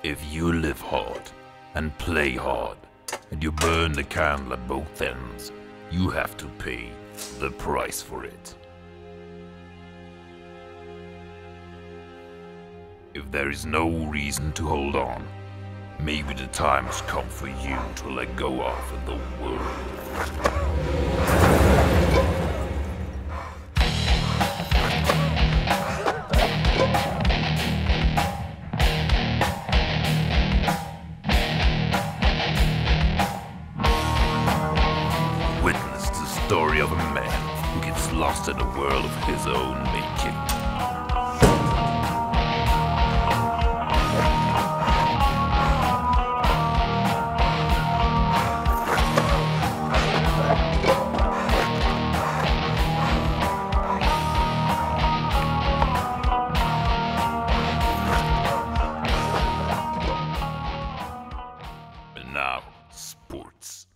If you live hard and play hard, and you burn the candle at both ends, you have to pay the price for it. If there is no reason to hold on, maybe the time has come for you to let go of the world. Witness the story of a man who gets lost in a world of his own making. And now, sports.